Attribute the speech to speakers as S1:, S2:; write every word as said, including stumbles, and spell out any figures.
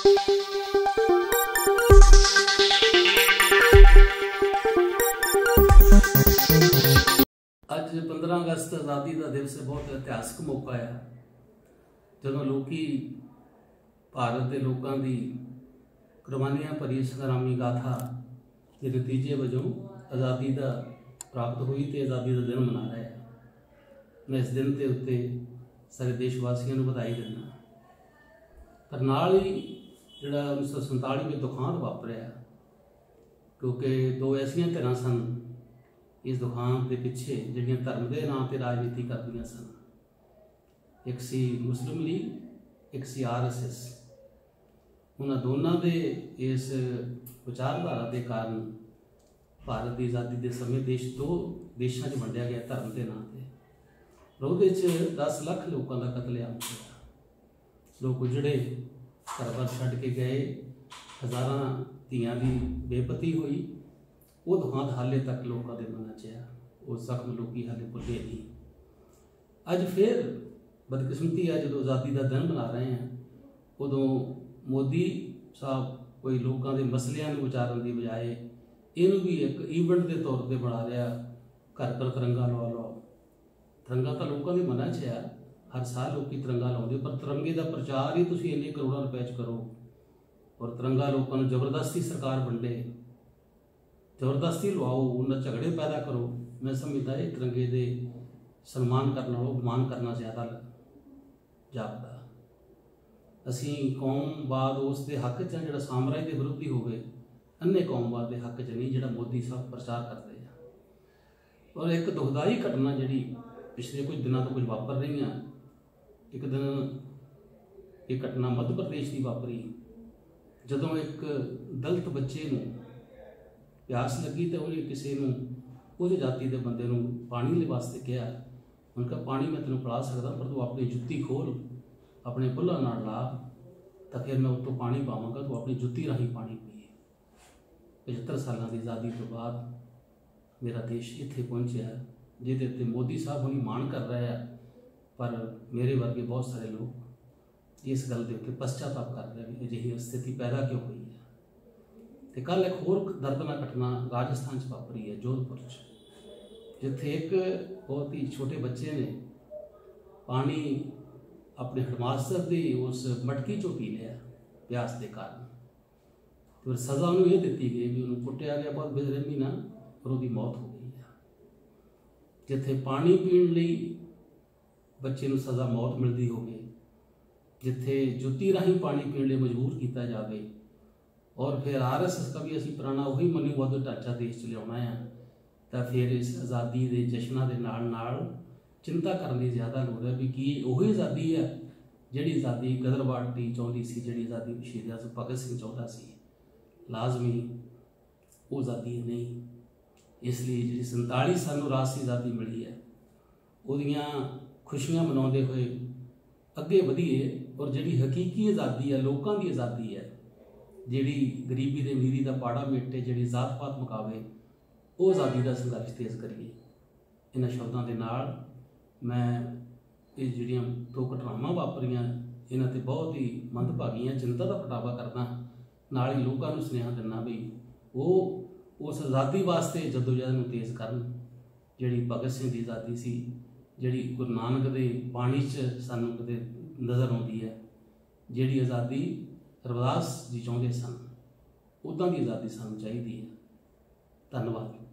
S1: अज पंद्रह अगस्त आज़ादी का दिवस बहुत इतिहासक मौका है जो लोग भारत के लोगों की कुर्बानियां भरी संग्रामी गाथा के नतीजे वजों आज़ादी का प्राप्त हुई तो आज़ादी का दिन मना रहे हैं। मैं इस दिन के उत्ते सारे देशवासियों को बधाई देना, पर नाल ही जिहड़ा उन्नीस सौ संताली में दुखांत वापरिया, क्योंकि दो ऐसिया धिरां सन इस दुखांत के पिछे जिहड़ियां धर्म के नाम पर राजनीति करदियां सन। एक सी मुस्लिम लीग, एक सी आर एस एस। उन्होंने दोनों के इस विचारधारा के कारण भारत की आज़ादी के समय देश दो देशों में वंडिया गया धर्म के नाम पर। और वो दस लाख लोगों का कतलेआम होया, लोग उजड़े, घर बार छड्ड के गए, हज़ारां धीआं की बेपती हुई। वो दुखांत हाले तक लोगों के मन च है, वो जख्म लोग हाले भुले नहीं। अज फिर बदकिस्मती है जो आज़ादी का दिन मना रहे हैं, उदों मोदी साहब कोई लोगों के मसलियां को विचारन की बजाय इनू भी एक ईवेंट के तौर पर बना रहा। घर पर तिरंगा लवा लो, तिरंगा तो लोगों के मन च है, हर साल लोग तिरंगा लाते, पर तिरंगे का प्रचार ही तुसीं इन्ने करोड़ों रुपए च करो और तिरंगा लोगों को जबरदस्ती सरकार वंडे, जबरदस्ती लवाओ, उन्हें झगड़े पैदा करो। मैं समझदा है तिरंगे के सन्मान करने वालों अपमान करना ज़्यादा जापदा। असी कौमवाद उस दे हक च जो साम्राज्य के विरोधी होवे, अन्ने कौमवाद के हक च नहीं जो मोदी साहब प्रचार करते हैं। और एक दुखदाई घटना जी पिछले कुछ दिनों तो कुछ वापर रही हैं। एक दिन एक घटना मध्य प्रदेश की वापरी, जदों एक दलित बच्चे नूं प्यास लगी तो उन्हें किसी उस जाति के बंदे नूं पानी वास्ते कहा, उनका पानी मैं तेन पिला सकता, पर तू अपनी जुत्ती खोल, अपने बुल्लां नाल ला, तो फिर मैं उत्तों पानी पावांगा, तू अपनी जुत्ती राही पानी पी। पचहत्तर साल की आज़ादी तो बाद मेरा देश इत्थे पहुंचा जिहदे उत्ते मोदी साहब हुणी मान कर रहे हैं, पर मेरे वर्गे बहुत सारे लोग इस गल के उत्ते पश्चाताप कर रहे हैं अजिही स्थिति पैदा क्यों हुई है। तो कल एक होर दर्दनाक घटना राजस्थान च वापरी है, जोधपुर च, जिथे एक बहुत ही छोटे बच्चे ने पानी अपने हेडमास्टर की उस मटकी चो पी लिया प्यास के कारण। तो सज़ा उन्होंने ये दी गई भी उन्होंने कुटिया गया बहुत बेरहमी ना, और उसकी मौत हो गई है। जिथे पानी पीने लई बच्चे को सज़ा मौत मिलती होगी, जिथे जुत्ती राही पानी पीने लिए मजबूर किया जाए, और फिर आर एस एस का भी असी पुराना वही मनीवाद ढांचा देश च लिया है, तो फिर इस आज़ादी के जश्नों के नाल नाल चिंता करने की ज़्यादा लोड़ है भी कि वही आज़ादी है जिहड़ी आज़ादी गदर पार्टी चाहती सी, जिहड़ी आज़ादी शहीद आज़म भगत सिंह चाहता सी। लाजमी वो आज़ादी नहीं, इसलिए जी संताली सानू राष्ट्रीय आज़ादी मिली है, उहदियां खुशियां मनाते हुए अगे वधीए। और जिहड़ी हकीकी आज़ादी है, लोगों की आज़ादी है, जिहड़ी गरीबी ते अमीरी का पाड़ा मेटे, जिहड़ी जात पात मुकावे, वो आज़ादी का संघर्ष तेज करिए। इन्हां शब्दों के नाल मैं ये जिहड़ियां दो घटनावां वापरियां इन्हां ते बहुत ही मंदभागीआं चिंता का प्रगटावा करना, नाल ही लोगों को सुनेहा दिना भी वो उस आज़ादी वास्ते जदोजहद नूं तेज करन, जिहड़ी भगत सिंह की आज़ादी सी, जिहड़ी गुरु नानक दे पानी च सानूं कदे नज़र आउंदी है, जिहड़ी आज़ादी रविदास जी चाहते सन, उदां की आज़ादी सानूं चाहीदी है। धन्यवाद।